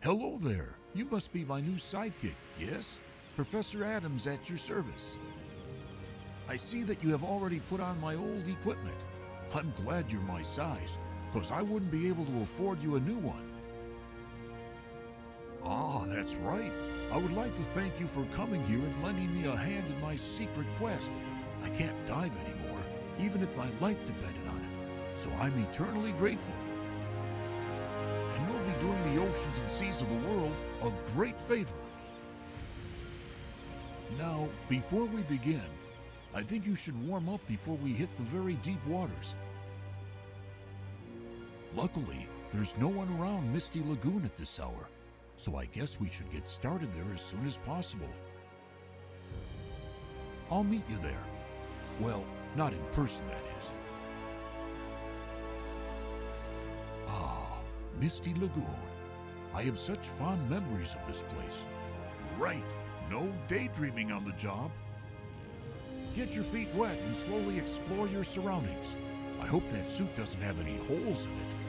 Hello there. You must be my new sidekick, yes? Professor Adams at your service. I see that you have already put on my old equipment. I'm glad you're my size, because I wouldn't be able to afford you a new one. Ah, that's right. I would like to thank you for coming here and lending me a hand in my secret quest. I can't dive anymore, even if my life depended on it, so I'm eternally grateful. And we'll be doing the oceans and seas of the world a great favor. Now, before we begin, I think you should warm up before we hit the very deep waters. Luckily, there's no one around Misty Lagoon at this hour, so I guess we should get started there as soon as possible. I'll meet you there. Well, not in person, that is. Ah, Misty Lagoon. I have such fond memories of this place. Right, no daydreaming on the job. Get your feet wet and slowly explore your surroundings. I hope that suit doesn't have any holes in it.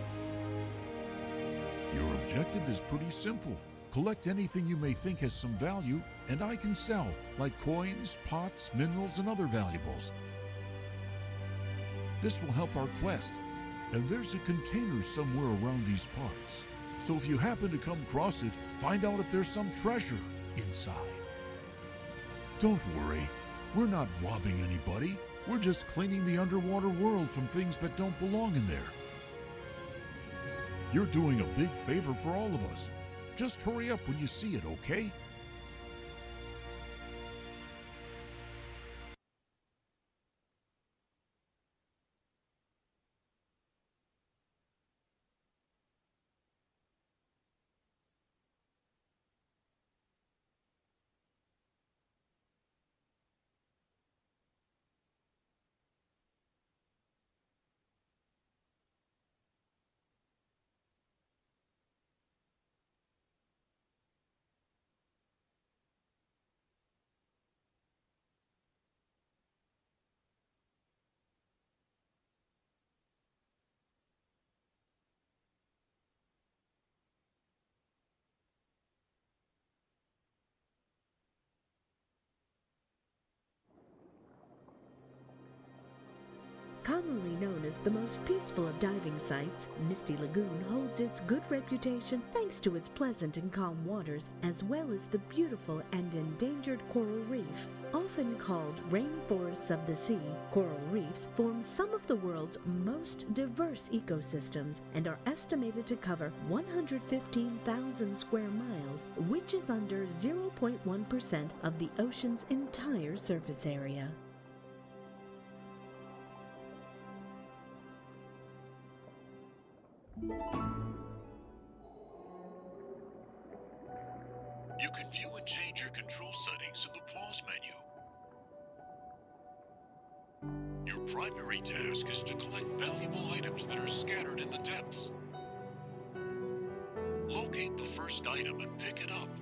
Your objective is pretty simple. Collect anything you may think has some value, and I can sell, like coins, pots, minerals, and other valuables. This will help our quest, and there's a container somewhere around these parts. So if you happen to come across it, find out if there's some treasure inside. Don't worry, we're not robbing anybody. We're just cleaning the underwater world from things that don't belong in there. You're doing a big favor for all of us. Just hurry up when you see it, okay? Commonly known as the most peaceful of diving sites, Misty Lagoon holds its good reputation thanks to its pleasant and calm waters, as well as the beautiful and endangered coral reef. Often called rainforests of the sea, coral reefs form some of the world's most diverse ecosystems and are estimated to cover 115,000 square miles, which is under 0.1% of the ocean's entire surface area. You can view and change your control settings in the pause menu. Your primary task is to collect valuable items that are scattered in the depths. Locate the first item and pick it up.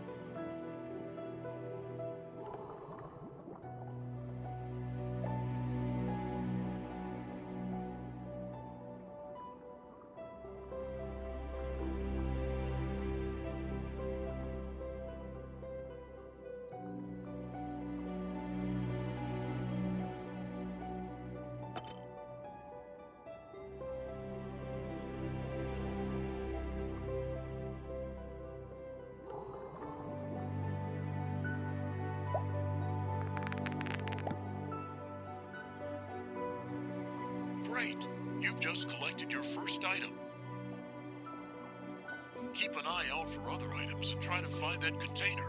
Great! You've just collected your first item. Keep an eye out for other items and try to find that container.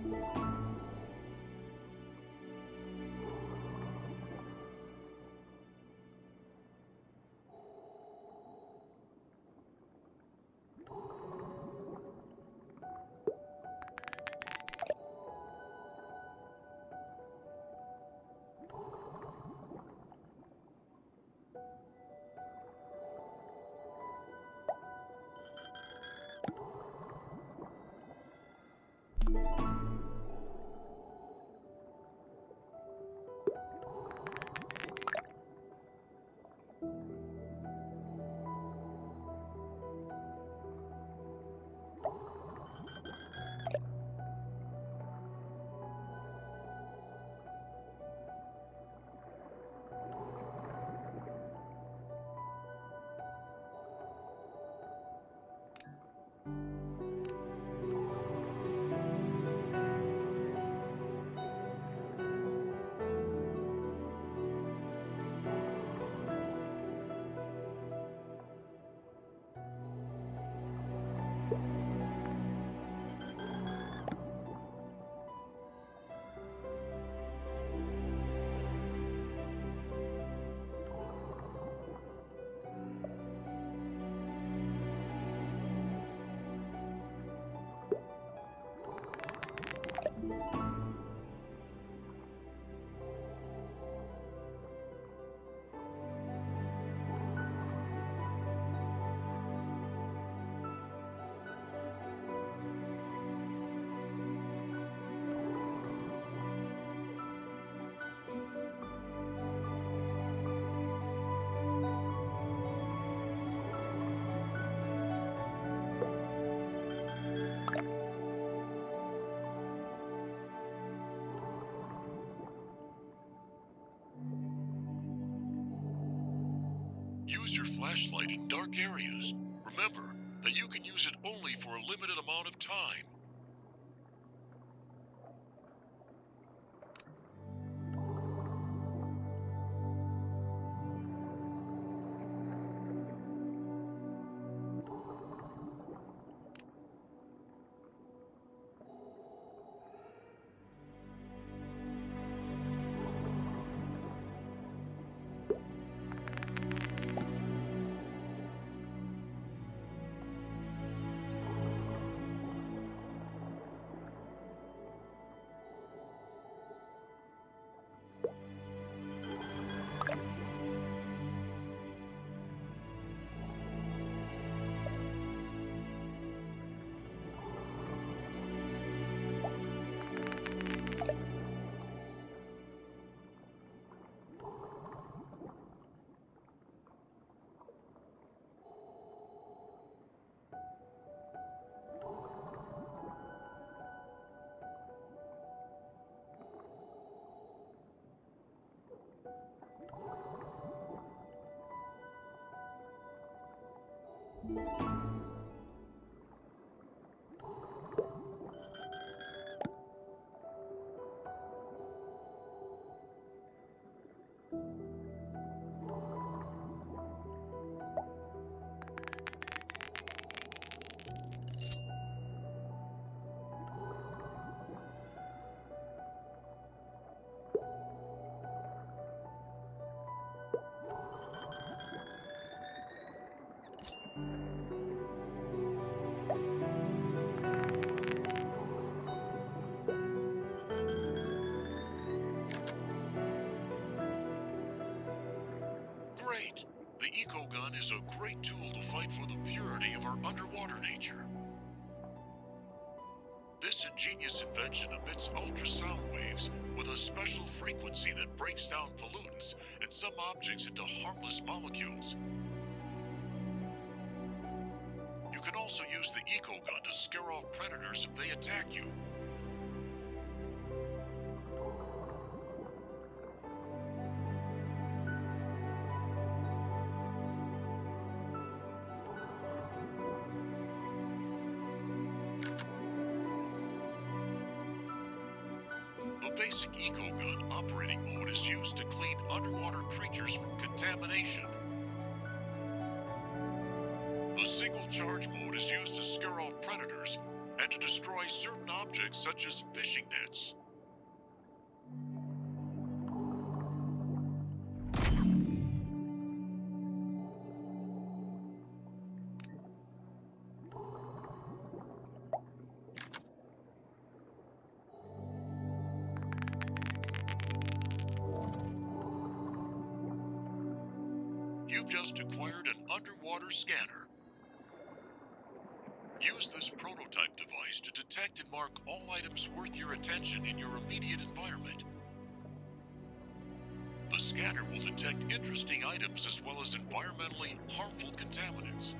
Use your flashlight in dark areas. Remember that you can use it only for a limited amount of time. Great! The Eco Gun is a great tool to fight for the purity of our underwater nature. This ingenious invention emits ultrasound waves with a special frequency that breaks down pollutants and some objects into harmless molecules. You can also use the Eco Gun to scare off predators if they attack you. The basic Eco Gun operating mode is used to clean underwater creatures from contamination. The single charge mode is used to scare off predators, and to destroy certain objects such as fishing nets. You've just acquired an underwater scanner. Use this prototype device to detect and mark all items worth your attention in your immediate environment. The scanner will detect interesting items as well as environmentally harmful contaminants.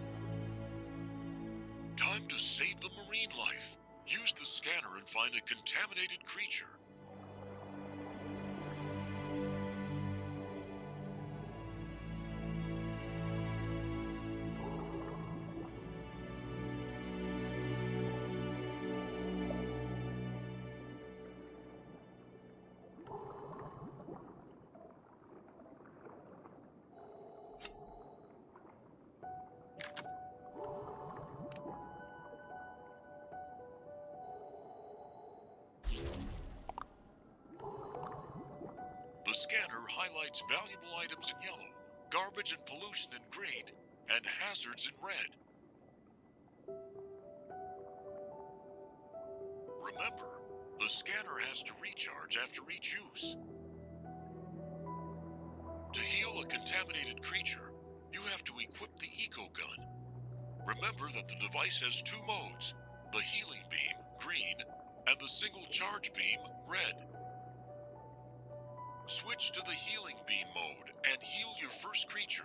Time to save the marine life. Use the scanner and find a contaminated creature. The scanner highlights valuable items in yellow, garbage and pollution in green, and hazards in red. Remember, the scanner has to recharge after each use. To heal a contaminated creature, you have to equip the Eco Gun. Remember that the device has two modes, the healing beam, green, and the single charge beam, red. Switch to the healing beam mode and heal your first creature.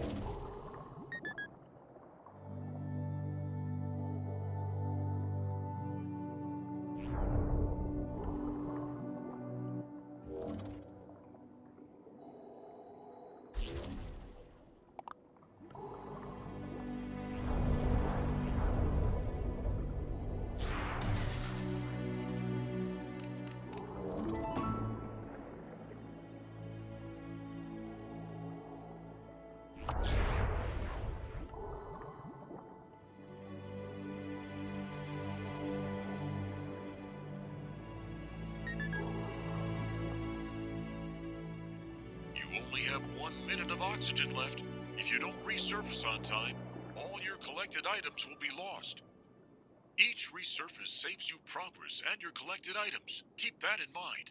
You only have 1 minute of oxygen left. If you don't resurface on time, all your collected items will be lost. Each resurface saves you progress and your collected items. Keep that in mind.